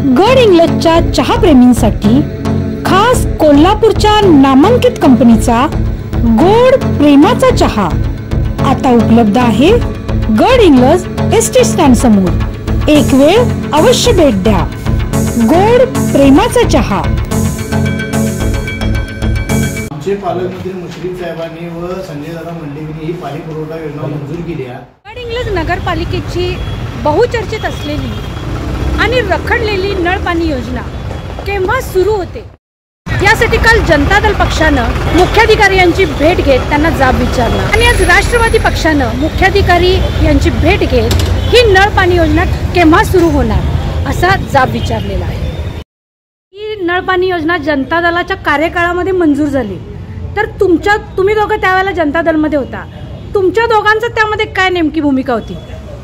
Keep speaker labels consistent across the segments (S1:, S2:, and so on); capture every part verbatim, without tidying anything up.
S1: गड इंग्लजच्या चहाप्रेमींसाठी खास कोल्हापूरच्या नामांकित कंपनीचा गोड प्रेमाचा चहा आता उपलब्ध आहे गड इंग्लज एस टी स्टँड समोर। एक वेळ अवश्य भेट द्या। गोड प्रेमाचा चहा।
S2: आमचे पालकमंत्री मुश्रीफ साहेबांनी व संजय दादा मंडलिकांनी ही पाणी पुरवठा योजना मंजूर केली आहे।
S1: गड इंग्लज नगरपालिकेची बहुचर्चित असलेली आणि रखडलेली नळ पाणी योजना केव्हा सुरू होते यासाठी काल जनता दल पक्षानं मुख्याधिकारी यांची भेट घेत त्यांना जाब विचारला आणि आज राष्ट्रवादी पक्षानं मुख्याधिकारी यांची भेट घेत ही नळ पाणी योजना केव्हा सुरू होणार असा जाब विचारलेला आहे। ही नळ पाणी योजना जनता दलाच्या कार्यकाळामध्ये मंजूर झाली, तर तुमच्या तुम्ही दोघं त्यावेळेला जनता दलमध्ये होता, तुमच्या दोघांचं त्यामध्ये काय नेमकी भूमिका होती?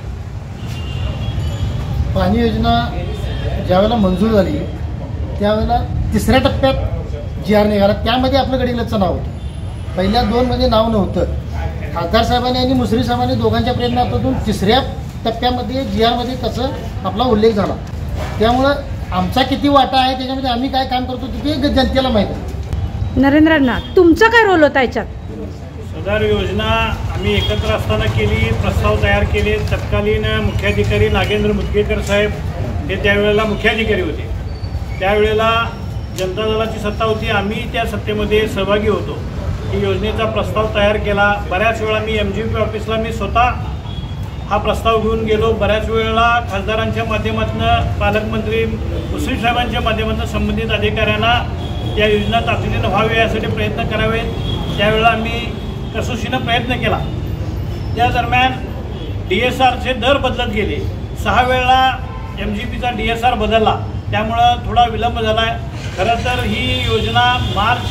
S2: पाणी योजना ज्यावेळेला मंजूर झाली त्यावेळेला तिसऱ्या टप्प्यात जी आर निघाला, त्यामध्ये आपलं गड इंग्लजचं नाव होतं। पहिल्या दोन मध्ये नाव नव्हतं। खासदार साहेबांनी आणि मुश्रीफ साहेबांनी दोघांच्या प्रयत्नातून तिसऱ्या टप्प्यामध्ये जी आरमध्ये त्याचा आपला उल्लेख झाला। त्यामुळं आमचा किती वाटा आहे त्याच्यामध्ये आम्ही काय काम करतो ते जनतेला माहीत आहे।
S1: नरेंद्रांना तुमचा काय रोल होता याच्यात?
S3: सदर योजना आम्ही एकत्र असताना केली, प्रस्ताव तयार केले। तत्कालीन मुख्याधिकारी नागेंद्र मुदगेकर साहेब हे त्यावेळेला मुख्याधिकारी होते। त्यावेळेला जनता दलाची सत्ता होती, आम्ही त्या सत्तेमध्ये सहभागी होतो। ही योजनेचा प्रस्ताव तयार केला। बऱ्याच वेळा मी एम जी पी ऑफिसला मी स्वतः हा प्रस्ताव घेऊन गेलो। बऱ्याच वेळेला खासदारांच्या माध्यमातून, पालकमंत्री मुश्रीफ साहेबांच्या माध्यमातून संबंधित अधिकाऱ्यांना या योजना तातडीनं व्हावी यासाठी प्रयत्न करावे, त्यावेळेला आम्ही कसोशीनं प्रयत्न केला। त्या दरम्यान डी एस आरचे दर बदलत गेले। सहा वेळा एम जी पीचा डी एस आर बदलला, त्यामुळं थोडा विलंब झाला आहे। खरं तर ही योजना मार्च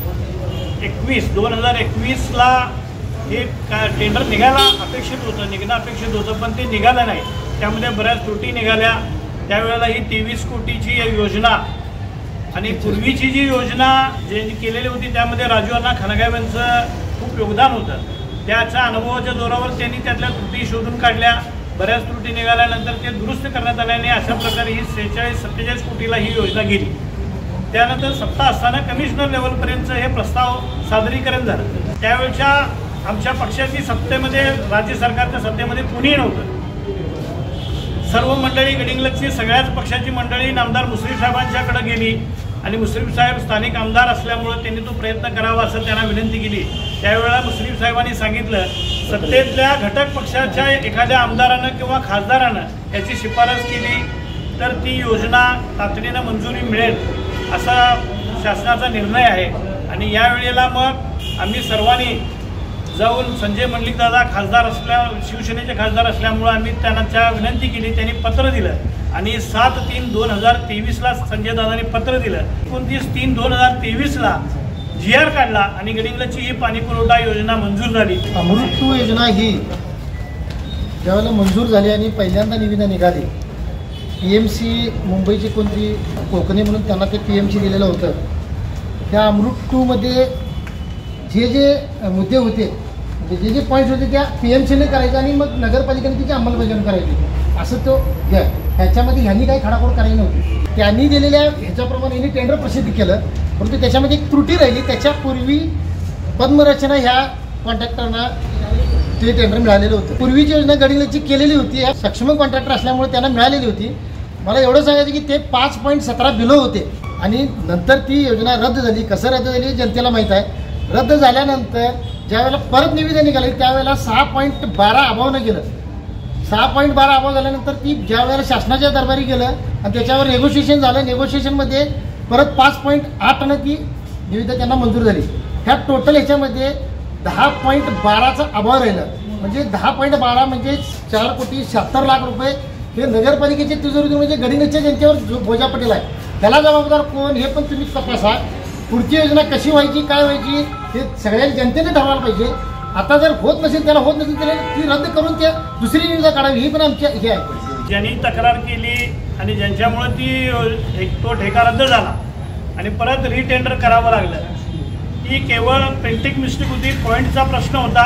S3: एकवीस दोन हजार एकवीसला हे का टेंडर निघायला अपेक्षित होतं, निघणं अपेक्षित होतं, पण ते निघालं नाही। त्यामध्ये बऱ्याच त्रुटी निघाल्या। त्यावेळेला ही तेवीस कोटीची योजना आणि पूर्वीची जी योजना जे केलेली होती त्यामध्ये राजू अण्णा खनगाव यांचं खूप योगदान होतं। त्याच्या अनुभवाच्या जोरावर त्यांनी त्यातल्या त्रुटी शोधून काढल्या। बऱ्याच त्रुटी निघाल्यानंतर ते दुरुस्त करण्यात आल्याने अशा प्रकारे ही सेहेचाळीस सत्तेचाळीस कोटीला ही योजना गेली। त्यानंतर सत्ता असताना कमिशनर लेवलपर्यंत हे प्रस्ताव सादरीकरण झालं। त्यावेळच्या आमच्या पक्षाची सत्तेमध्ये, राज्य सरकारच्या सत्तेमध्ये कुणीही नव्हतं। सर्व मंडळी गड इंग्लजची सगळ्याच पक्षाची मंडळी नामदार मुश्रीफ साहेबांच्याकडे गेली आणि मुश्रीफ साहेब स्थानिक आमदार असल्यामुळे त्यांनी तो प्रयत्न करावा असं त्यांना विनंती केली। त्यावेळेला मुश्रीफ साहेबांनी सांगितलं, सत्तेतल्या घटक पक्षाच्या एखाद्या आमदारानं किंवा खासदारानं याची शिफारस केली तर ती योजना तातडीनं मंजुरी मिळेल असा शासनाचा निर्णय आहे। आणि यावेळेला मग आम्ही सर्वांनी जाऊन संजय मंडलिकदादा खासदार असल्या शिवसेनेचे खासदार असल्यामुळं आम्ही त्यांना विनंती केली, त्यांनी पत्र दिलं आणि सात तीन दोन हजार तेवीसला संजय दादांनी पत्र दिलं। एकोणतीस तीन दोन हजार तेवीसला जी आर काढला आणि गड इंग्लजची ही पाणी पुरवठा योजना मंजूर झाली।
S2: अमृत टू योजना ही ज्यावेळेला मंजूर झाली आणि पहिल्यांदा निविदा निघाली, पी एम सी मुंबईची कोणती कोकणी म्हणून त्यांना ते पी एम सी दिलेलं होतं। त्या अमृत टूमध्ये जे जे मुद्दे होते, म्हणजे जे जे पॉईंट्स होते त्या पी एम सीने करायचे आणि मग नगरपालिकेने त्याची अंमलबजावणी करायची असं तो घ्या। ह्याच्यामध्ये ह्यांनी काही खाडाखोड करायची नव्हती। त्यांनी दिलेल्या ह्याच्याप्रमाणे यांनी टेंडर प्रसिद्ध केलं, परंतु त्याच्यामध्ये एक त्रुटी राहिली। त्याच्यापूर्वी पद्मरचना ह्या कॉन्ट्रॅक्टरना ते टेंडर मिळालेलं होतं। पूर्वीची योजना गड इंग्लजची केलेली होती, ह्या सक्षम कॉन्ट्रॅक्टर असल्यामुळे त्यांना मिळालेली होती। मला एवढं सांगायचं की ते पाच पॉईंट सतरा बिलो होते आणि नंतर ती योजना रद्द झाली। कसं रद्द झाली जनतेला माहीत आहे। रद्द झाल्यानंतर ज्यावेळेला परत निविदा निघाली त्यावेळेला सहा पॉईंट बारा अभावनं गेलं। सहा पॉईंट बारा अभाव झाल्यानंतर ती ज्या वेळेला शासनाच्या दरबारी गेलं आणि त्याच्यावर नेगोशिएशन झालं, नेगोशिएशनमध्ये परत पाच पॉईंट आठनं ती निविदा त्यांना मंजूर झाली। ह्या टोटल ह्याच्यामध्ये दहा पॉईंट बाराचा अभाव राहिला, म्हणजे दहा पॉईंट बारा म्हणजे चार कोटी शहात्तर लाख रुपये हे नगरपालिकेचे तिजोरीतून म्हणजे गड इंग्लजच्या जनतेवर जो बोजा पटेल आहे त्याला जबाबदार कोण हे पण तुम्ही तपासा। पुढची योजना कशी व्हायची, काय व्हायची हे सगळ्या जनतेने ठरवायला पाहिजे। आता जर होत नसेल, त्याला होत नसेल त्याला ती रद्द करून त्या दुसरी निविदा काढावी ही पण आमची हे आहे।
S3: ज्यांनी तक्रार केली आणि ज्यांच्यामुळे ती एक तो ठेका रद्द झाला आणि परत रिटेंडर करावं लागलं, ही केवळ प्रिंटिंग मिस्टेक होती, पॉईंटचा प्रश्न होता।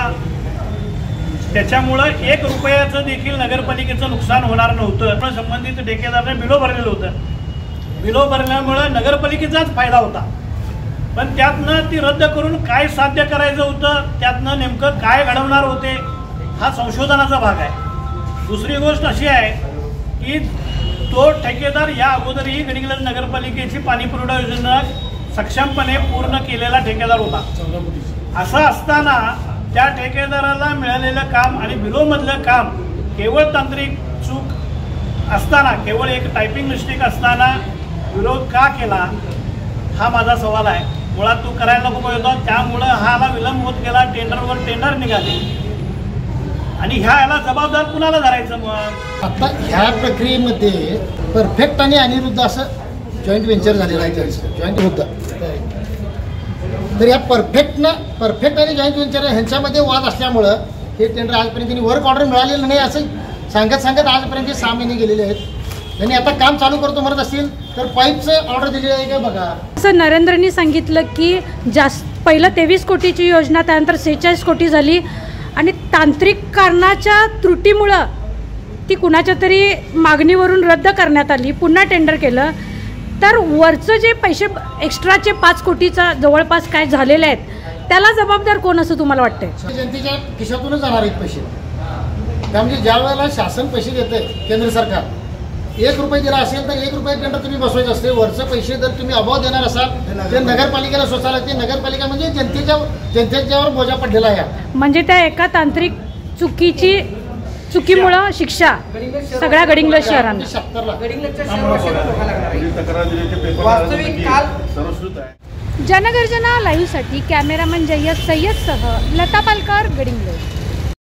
S3: त्याच्यामुळं एक रुपयाचं देखील नगरपालिकेचं नुकसान होणार नव्हतं। संबंधित ठेकेदाराने बिलो भरलेलं होतं। बिलो भरल्यामुळं नगरपालिकेचाच फायदा होता, पण त्यातनं ती रद्द करून काय साध्य करायचं होतं, त्यातनं नेमकं काय घडवणार होते हा संशोधनाचा भाग आहे. दुसरी गोष्ट अशी आहे की तो ठेकेदार या अगोदरही गडिंग्लज नगरपालिकेची पाणीपुरवठा योजना सक्षमपणे पूर्ण केलेला ठेकेदार होता. असं असताना त्या ठेकेदाराला मिळालेलं काम आणि बिलोमधलं काम केवळ तांत्रिक चूक असताना, केवळ एक टायपिंग मिस्टेक असताना विरोध का केला हा माझा सवाल आहे. मुळात तू करायला नको होता, त्यामुळं हाला विलंब होत गेला, टेंडरवर टेंडर निघाले आणि ह्या याला जबाबदार कुणाला धरायचं. मग
S2: आता ह्या प्रक्रियेमध्ये परफेक्ट आणि अनिरुद्ध असं जॉईंट व्हेंचर झालेलं आहे त्यांचं, जॉईंट होतं. तर या परफेक्टनं परफेक्ट आणि जॉईंट व्हेंचर ह्यांच्यामध्ये वाद असल्यामुळं हे टेंडर आजपर्यंत त्यांनी वर्क ऑर्डर मिळालेलं नाही असं सांगत सांगत आजपर्यंत सहा महिने गेलेले आहेत. त्यांनी आता काम चालू करतो म्हणत असतील तर पाईपचं ऑर्डर दिलेलं आहे का बघा.
S1: असं नरेंद्रनी सांगितलं की जास्त पहिलं तेवीस कोटीची योजना, त्यानंतर सेहेचाळीस कोटी झाली आणि तांत्रिक कारणाच्या त्रुटीमुळं ती कुणाच्या तरी मागणीवरून रद्द करण्यात आली, पुन्हा टेंडर केलं. तर वरचं जे पैसे एक्स्ट्राचे पाच कोटीचा जवळपास काय झालेले आहेत त्याला जबाबदार कोण असं तुम्हाला वाटतंय?
S2: जनतेच्या खिशातूनच जाणार आहेत पैसे. कारण की ज्या वेळेला शासन पैसे देते केंद्र सरकार, एक रुपये दिला असेल तर एक रुपये टेंडर तुम्ही बसवायचं असते. वरचं पैसे जर तुम्ही अभाव देणार असाल तर नगरपालिकेला सोसायला लागते. नगरपालिका म्हणजे जनतेच्या जनतेच्यावर बोजा पडलेला आहे.
S1: म्हणजे त्या एका तांत्रिक चुकीची चुकीमुळं शिक्षा सगळ्या गडिंग्लज शहरांना. जनगर्जना लाईव्हसाठी कॅमेरामन जय्यद सय्यदसह लता पालकर, गडिंग्लज.